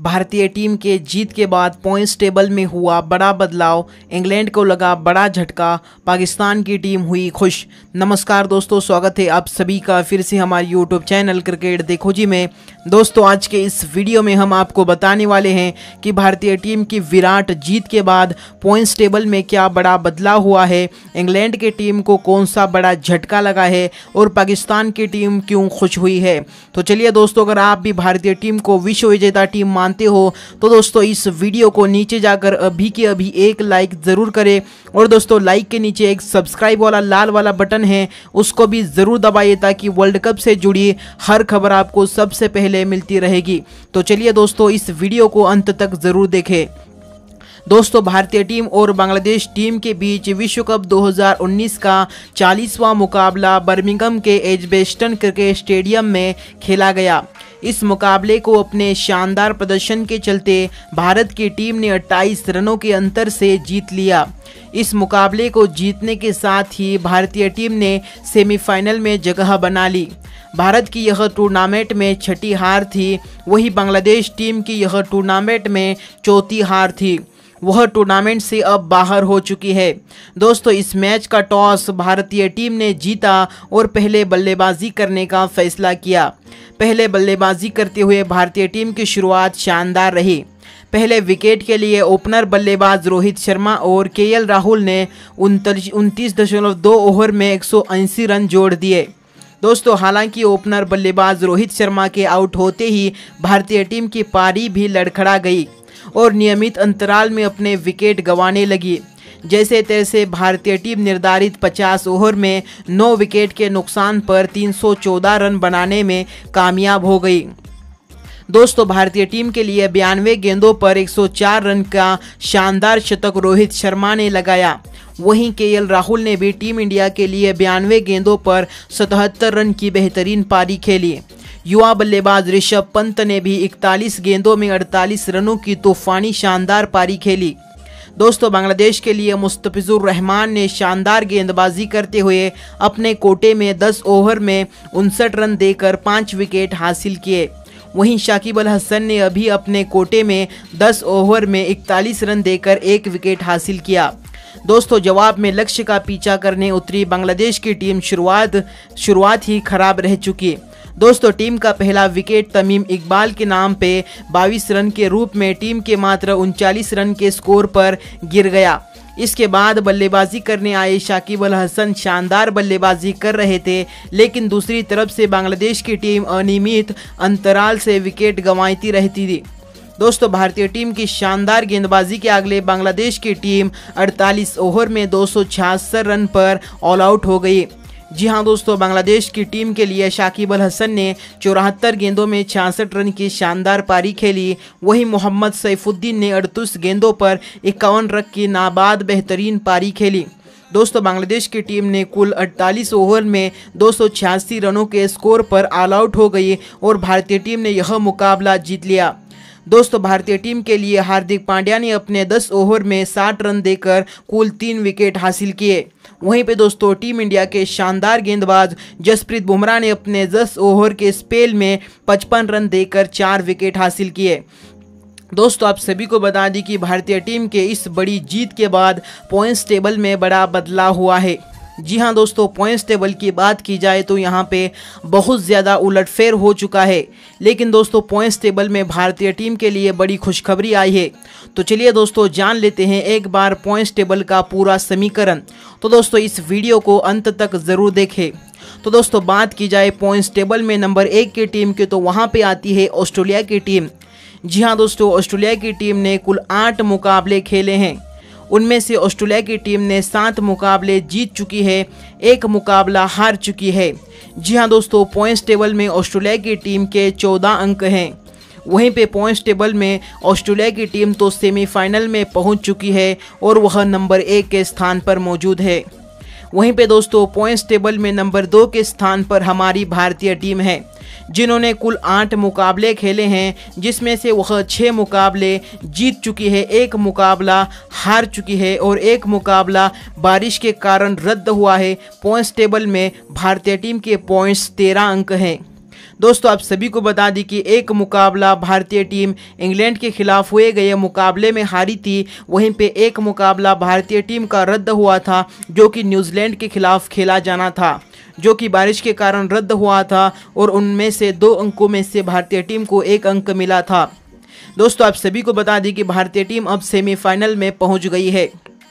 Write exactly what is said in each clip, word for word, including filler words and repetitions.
भारतीय टीम के जीत के बाद पॉइंट्स टेबल में हुआ बड़ा बदलाव, इंग्लैंड को लगा बड़ा झटका, पाकिस्तान की टीम हुई खुश। नमस्कार दोस्तों, स्वागत है आप सभी का फिर से हमारे यूट्यूब चैनल क्रिकेट देखो जी में। दोस्तों आज के इस वीडियो में हम आपको बताने वाले हैं कि भारतीय टीम की विराट जीत के बाद पॉइंट्स टेबल में क्या बड़ा बदलाव हुआ है, इंग्लैंड की टीम को कौन सा बड़ा झटका लगा है और पाकिस्तान की टीम क्यों खुश हुई है। तो चलिए दोस्तों, अगर आप भी भारतीय टीम को विश्व विजेता टीम मानते हो तो दोस्तों इस वीडियो को नीचे जाकर अभी के अभी एक लाइक ज़रूर करें और दोस्तों लाइक के नीचे एक सब्सक्राइब वाला लाल वाला बटन है उसको भी ज़रूर दबाइए ताकि वर्ल्ड कप से जुड़ी हर खबर आपको सबसे पहले मिलती रहेगी। तो चलिए दोस्तों इस वीडियो को अंत तक ज़रूर देखें। दोस्तों भारतीय टीम और बांग्लादेश टीम के बीच विश्व कप दो हज़ार उन्नीस का चालीसवां मुकाबला बर्मिंघम के एजबेस्टन क्रिकेट स्टेडियम में खेला गया। इस मुकाबले को अपने शानदार प्रदर्शन के चलते भारत की टीम ने अट्ठाईस रनों के अंतर से जीत लिया। इस मुकाबले को जीतने के साथ ही भारतीय टीम ने सेमीफाइनल में जगह बना ली। भारत की यह टूर्नामेंट में छठी हार थी, वहीं बांग्लादेश टीम की यह टूर्नामेंट में चौथी हार थी। वह टूर्नामेंट से अब बाहर हो चुकी है। दोस्तों इस मैच का टॉस भारतीय टीम ने जीता और पहले बल्लेबाजी करने का फैसला किया। पहले बल्लेबाजी करते हुए भारतीय टीम की शुरुआत शानदार रही। पहले विकेट के लिए ओपनर बल्लेबाज रोहित शर्मा और केएल राहुल ने उनतीस दशमलव दो ओवर में एक सौ अस्सी रन जोड़ दिए। दोस्तों हालांकि ओपनर बल्लेबाज रोहित शर्मा के आउट होते ही भारतीय टीम की पारी भी लड़खड़ा गई और नियमित अंतराल में अपने विकेट गंवाने लगी। जैसे तैसे भारतीय टीम निर्धारित पचास ओवर में नौ विकेट के नुकसान पर तीन सौ चौदह रन बनाने में कामयाब हो गई। दोस्तों भारतीय टीम के लिए बयानवे गेंदों पर एक सौ चार रन का शानदार शतक रोहित शर्मा ने लगाया। वहीं केएल राहुल ने भी टीम इंडिया के लिए बयानवे गेंदों पर सतहत्तर रन की बेहतरीन पारी खेली। युवा बल्लेबाज ऋषभ पंत ने भी इकतालीस गेंदों में अड़तालीस रनों की तूफानी शानदार पारी खेली। दोस्तों बांग्लादेश के लिए मुस्तफिजुर रहमान ने शानदार गेंदबाजी करते हुए अपने कोटे में दस ओवर में उनसठ रन देकर पाँच विकेट हासिल किए। वहीं शाकिब अल हसन ने अभी अपने कोटे में दस ओवर में इकतालीस रन देकर एक विकेट हासिल किया। दोस्तों जवाब में लक्ष्य का पीछा करने उतरी बांग्लादेश की टीम शुरुआत शुरुआत ही खराब रह चुकी। दोस्तों टीम का पहला विकेट तमीम इकबाल के नाम पे बाईस रन के रूप में टीम के मात्र उनचालीस रन के स्कोर पर गिर गया। इसके बाद बल्लेबाजी करने आए शाकिब अल हसन शानदार बल्लेबाजी कर रहे थे, लेकिन दूसरी तरफ से बांग्लादेश की टीम अनियमित अंतराल से विकेट गंवाती रहती थी। दोस्तों भारतीय टीम की शानदार गेंदबाजी के अगले बांग्लादेश की टीम अड़तालीस ओवर में दो सौ छियासठ रन पर ऑल आउट हो गई। जी हां दोस्तों, बांग्लादेश की टीम के लिए शाकिब अल हसन ने चौहत्तर गेंदों में छियासठ रन की शानदार पारी खेली। वहीं मोहम्मद सैफुद्दीन ने अड़तीस गेंदों पर इक्यावन रन की नाबाद बेहतरीन पारी खेली। दोस्तों बांग्लादेश की टीम ने कुल अड़तालीस ओवर में दो सौ छियासी रनों के स्कोर पर ऑल आउट हो गई और भारतीय टीम ने यह मुकाबला जीत लिया। दोस्तों भारतीय टीम के लिए हार्दिक पांड्या ने अपने दस ओवर में साठ रन देकर कुल तीन विकेट हासिल किए। वहीं पे दोस्तों टीम इंडिया के शानदार गेंदबाज जसप्रीत बुमराह ने अपने दस ओवर के स्पेल में पचपन रन देकर चार विकेट हासिल किए। दोस्तों आप सभी को बता दी कि भारतीय टीम के इस बड़ी जीत के बाद पॉइंट्स टेबल में बड़ा बदलाव हुआ है। जी हाँ दोस्तों, पॉइंट्स टेबल की बात की जाए तो यहाँ पे बहुत ज़्यादा उलटफेर हो चुका है, लेकिन दोस्तों पॉइंट्स टेबल में भारतीय टीम के लिए बड़ी खुशखबरी आई है। तो चलिए दोस्तों जान लेते हैं एक बार पॉइंट्स टेबल का पूरा समीकरण। तो दोस्तों इस वीडियो को अंत तक ज़रूर देखें। तो दोस्तों बात की जाए पॉइंट्स टेबल में नंबर एक की टीम की तो वहाँ पर आती है ऑस्ट्रेलिया की टीम। जी हाँ दोस्तों, ऑस्ट्रेलिया की टीम ने कुल आठ मुकाबले खेले हैं। उनमें से ऑस्ट्रेलिया की टीम ने सात मुकाबले जीत चुकी है, एक मुकाबला हार चुकी है। जी हाँ दोस्तों, पॉइंट्स टेबल में ऑस्ट्रेलिया की टीम के चौदह अंक हैं। वहीं पे पॉइंट्स टेबल में ऑस्ट्रेलिया की टीम तो सेमीफाइनल में पहुंच चुकी है और वह नंबर एक के स्थान पर मौजूद है। वहीं पे दोस्तों पॉइंट्स टेबल में नंबर दो के स्थान पर हमारी भारतीय टीम है, जिन्होंने कुल आठ मुकाबले खेले हैं, जिसमें से वह छः मुकाबले जीत चुकी है, एक मुकाबला हार चुकी है और एक मुकाबला बारिश के कारण रद्द हुआ है। पॉइंट्स टेबल में भारतीय टीम के पॉइंट्स तेरह अंक हैं। दोस्तों आप सभी को बता दी कि एक मुकाबला भारतीय टीम इंग्लैंड के खिलाफ हुए गए मुकाबले में हारी थी, वहीं पे एक मुकाबला भारतीय टीम का रद्द हुआ था जो कि न्यूजीलैंड के खिलाफ खेला जाना था, जो कि बारिश के कारण रद्द हुआ था और उनमें से दो अंकों में से भारतीय टीम को एक अंक मिला था। दोस्तों आप सभी को बता दी कि भारतीय टीम अब सेमीफाइनल में पहुंच गई है।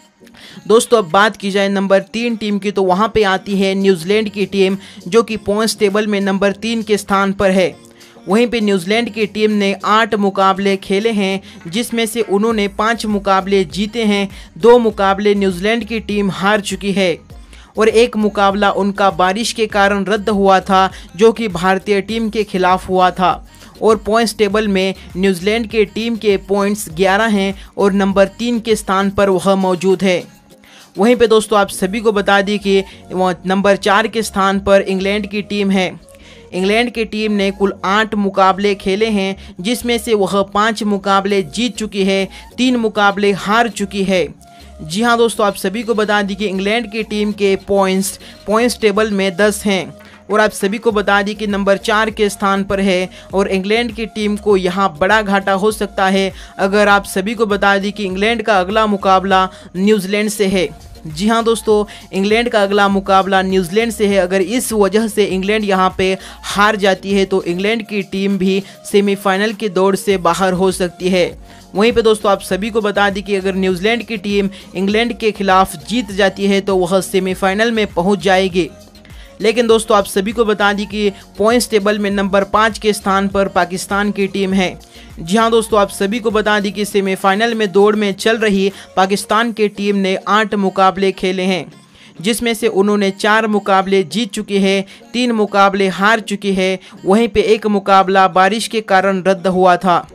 दोस्तों अब बात की जाए नंबर तीन टीम की, तो वहां पे आती है न्यूजीलैंड की टीम, जो कि पॉइंट्स टेबल में नंबर तीन के स्थान पर है। वहीं पे न्यूजीलैंड की टीम ने आठ मुकाबले खेले हैं, जिसमें से उन्होंने पाँच मुकाबले जीते हैं, दो मुकाबले न्यूजीलैंड की टीम हार चुकी है और एक मुकाबला उनका बारिश के कारण रद्द हुआ था, जो कि भारतीय टीम के खिलाफ हुआ था। और पॉइंट्स टेबल में न्यूजीलैंड के टीम के पॉइंट्स ग्यारह हैं और नंबर तीन के स्थान पर वह मौजूद है। वहीं पे दोस्तों आप सभी को बता दी कि नंबर चार के स्थान पर इंग्लैंड की टीम है। इंग्लैंड की टीम ने कुल आठ मुकाबले खेले हैं, जिसमें से वह पाँच मुकाबले जीत चुकी है, तीन मुकाबले हार चुकी है। जी हाँ दोस्तों, आप सभी को बता दी कि इंग्लैंड की टीम के पॉइंट्स पॉइंट्स टेबल में दस हैं और आप सभी को बता दी कि नंबर चार के स्थान पर है और इंग्लैंड की टीम को यहाँ बड़ा घाटा हो सकता है अगर आप सभी को बता दी कि इंग्लैंड का अगला मुकाबला न्यूजीलैंड से है। जी हाँ दोस्तों, इंग्लैंड का अगला मुकाबला न्यूजीलैंड से है। अगर इस वजह से इंग्लैंड यहाँ पे हार जाती है तो इंग्लैंड की टीम भी सेमीफाइनल की दौड़ से बाहर हो सकती है। वहीं पे दोस्तों आप सभी को बता दी कि अगर न्यूजीलैंड की टीम इंग्लैंड के खिलाफ जीत जाती है तो वह सेमीफाइनल में पहुंच जाएगी। लेकिन दोस्तों आप सभी को बता दी कि पॉइंट्स टेबल में नंबर पाँच के स्थान पर पाकिस्तान की टीम है। जी हाँ दोस्तों, आप सभी को बता दी कि सेमीफाइनल में दौड़ में चल रही पाकिस्तान की टीम ने आठ मुकाबले खेले हैं, जिसमें से उन्होंने चार मुकाबले जीत चुके हैं, तीन मुकाबले हार चुकी है। वहीं पे एक मुकाबला बारिश के कारण रद्द हुआ था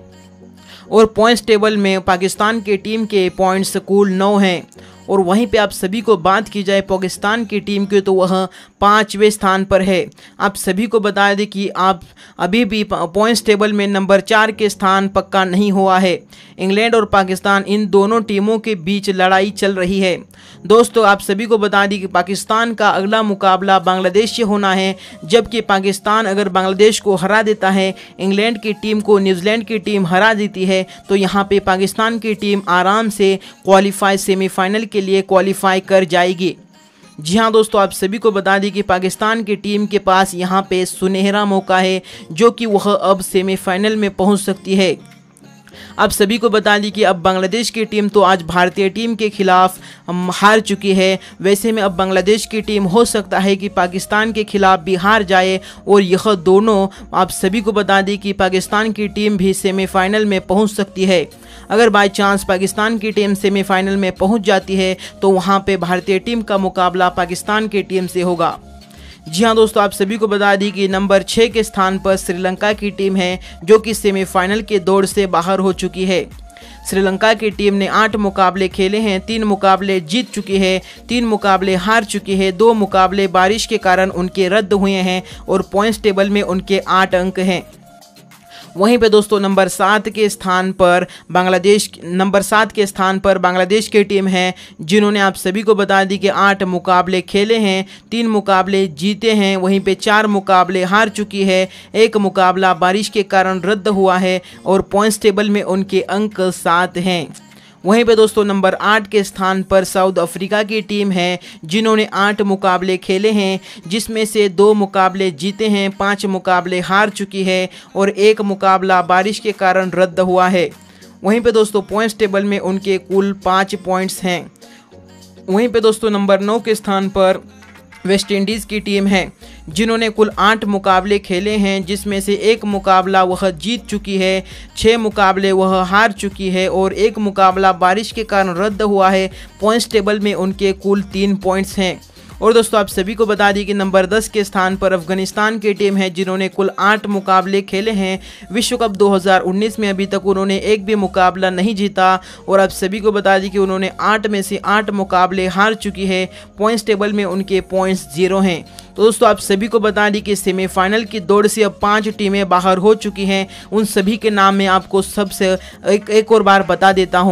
और पॉइंट्स टेबल में पाकिस्तान की टीम के पॉइंट्स कुल नौ हैं। और वहीं पे आप सभी को बात की जाए पाकिस्तान की टीम की, तो वह पाँचवें स्थान पर है। आप सभी को बता दें कि आप अभी भी पॉइंट्स टेबल में नंबर चार के स्थान पक्का नहीं हुआ है। इंग्लैंड और पाकिस्तान इन दोनों टीमों के बीच लड़ाई चल रही है। दोस्तों आप सभी को बता दें कि पाकिस्तान का अगला मुकाबला बांग्लादेश से होना है, जबकि पाकिस्तान अगर बांग्लादेश को हरा देता है, इंग्लैंड की टीम को न्यूजीलैंड की टीम हरा देती है, तो यहाँ पे पाकिस्तान की टीम आराम से क्वालिफाई सेमीफाइनल के लिए क्वालिफाई कर जाएगी। जी हाँ दोस्तों, आप सभी को बता दें कि पाकिस्तान की टीम के पास यहाँ पे सुनहरा मौका है, जो कि वह अब सेमीफाइनल में पहुँच सकती है। आप सभी को बता दी कि अब बांग्लादेश की टीम तो आज भारतीय टीम के खिलाफ हार चुकी है। वैसे में अब बांग्लादेश की टीम हो सकता है कि पाकिस्तान के खिलाफ भी हार जाए और यह दोनों, आप सभी को बता दी कि पाकिस्तान की टीम भी सेमीफाइनल में पहुंच सकती है। अगर बाय चांस पाकिस्तान की टीम सेमीफाइनल में पहुंच जाती है तो वहां पे भारतीय टीम का मुकाबला पाकिस्तान की टीम से होगा। जी हाँ दोस्तों, आप सभी को बता दी कि नंबर छः के स्थान पर श्रीलंका की टीम है, जो कि सेमीफाइनल के दौड़ से बाहर हो चुकी है। श्रीलंका की टीम ने आठ मुकाबले खेले हैं, तीन मुकाबले जीत चुकी है, तीन मुकाबले हार चुकी है, दो मुकाबले बारिश के कारण उनके रद्द हुए हैं और पॉइंट्स टेबल में उनके आठ अंक हैं। वहीं पे दोस्तों नंबर सात के स्थान पर बांग्लादेश नंबर सात के स्थान पर बांग्लादेश की टीम है, जिन्होंने आप सभी को बता दी कि आठ मुकाबले खेले हैं, तीन मुकाबले जीते हैं, वहीं पे चार मुकाबले हार चुकी है, एक मुकाबला बारिश के कारण रद्द हुआ है और पॉइंट्स टेबल में उनके अंक सात हैं। वहीं पे दोस्तों नंबर आठ के स्थान पर साउथ अफ्रीका की टीम है, जिन्होंने आठ मुकाबले खेले हैं, जिसमें से दो मुकाबले जीते हैं, पांच मुकाबले हार चुकी है और एक मुकाबला बारिश के कारण रद्द हुआ है। वहीं पे दोस्तों पॉइंट्स टेबल में उनके कुल पाँच पॉइंट्स हैं। वहीं पे दोस्तों नंबर नौ के स्थान पर वेस्ट इंडीज़ की टीम है, जिन्होंने कुल आठ मुकाबले खेले हैं, जिसमें से एक मुकाबला वह जीत चुकी है, छः मुकाबले वह हार चुकी है और एक मुकाबला बारिश के कारण रद्द हुआ है। पॉइंट्स टेबल में उनके कुल तीन पॉइंट्स हैं। और दोस्तों आप सभी को बता दी कि नंबर दस के स्थान पर अफगानिस्तान की टीम है, जिन्होंने कुल आठ मुकाबले खेले हैं। विश्व कप दो हज़ार उन्नीस में अभी तक उन्होंने एक भी मुकाबला नहीं जीता और आप सभी को बता दी कि उन्होंने आठ में से आठ मुकाबले हार चुकी है। पॉइंट्स टेबल में उनके पॉइंट्स जीरो हैं। तो दोस्तों आप सभी को बता दी कि सेमीफाइनल की दौड़ से अब पांच टीमें बाहर हो चुकी हैं। उन सभी के नाम मैं आपको सबसे एक, एक और बार बता देता हूं।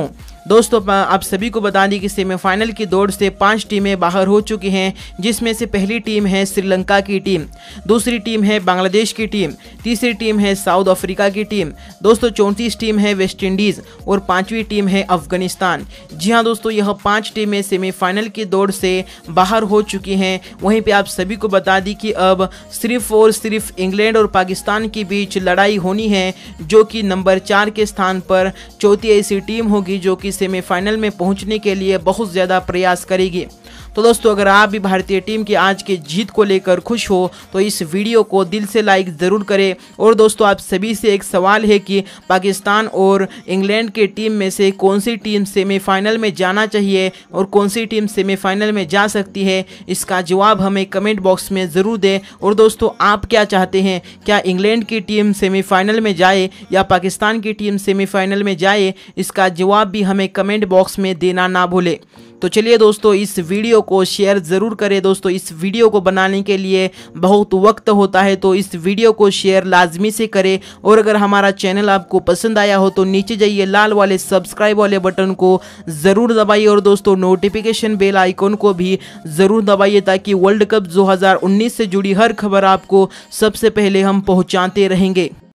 दोस्तों आप सभी को बता दें कि सेमीफाइनल की दौड़ से पांच टीमें बाहर हो चुकी हैं, जिसमें से पहली टीम है श्रीलंका की टीम, दूसरी टीम है बांग्लादेश की टीम, तीसरी टीम है साउथ अफ्रीका की टीम, दोस्तों चौंतीस टीम है वेस्ट इंडीज़ और पांचवी टीम है अफगानिस्तान। जी हाँ दोस्तों, यह पांच टीमें सेमीफाइनल की दौड़ से बाहर हो चुकी हैं। वहीं पे आप सभी को बता दी कि अब सिर्फ और सिर्फ इंग्लैंड और पाकिस्तान के बीच लड़ाई होनी है, जो कि नंबर चार के स्थान पर चौथी ऐसी टीम होगी जो कि सेमीफाइनल में पहुंचने के लिए बहुत ज़्यादा प्रयास करेगी। तो दोस्तों अगर आप भी भारतीय टीम की आज की जीत को लेकर खुश हो तो इस वीडियो को दिल से लाइक ज़रूर करें। और दोस्तों आप सभी से एक सवाल है कि पाकिस्तान और इंग्लैंड के टीम में से कौन सी टीम सेमीफाइनल में जाना चाहिए और कौन सी टीम सेमीफाइनल में जा सकती है, इसका जवाब हमें कमेंट बॉक्स में ज़रूर दें। और दोस्तों आप क्या चाहते हैं, क्या इंग्लैंड की टीम सेमीफाइनल में जाए या पाकिस्तान की टीम सेमीफाइनल में जाए, इसका जवाब भी हमें कमेंट बॉक्स में देना ना भूलें। तो चलिए दोस्तों इस वीडियो को शेयर ज़रूर करें। दोस्तों इस वीडियो को बनाने के लिए बहुत वक्त होता है, तो इस वीडियो को शेयर लाजमी से करें। और अगर हमारा चैनल आपको पसंद आया हो तो नीचे जाइए लाल वाले सब्सक्राइब वाले बटन को ज़रूर दबाइए और दोस्तों नोटिफिकेशन बेल आइकन को भी ज़रूर दबाइए, ताकि वर्ल्ड कप दो हज़ार उन्नीस से जुड़ी हर खबर आपको सबसे पहले हम पहुँचाते रहेंगे।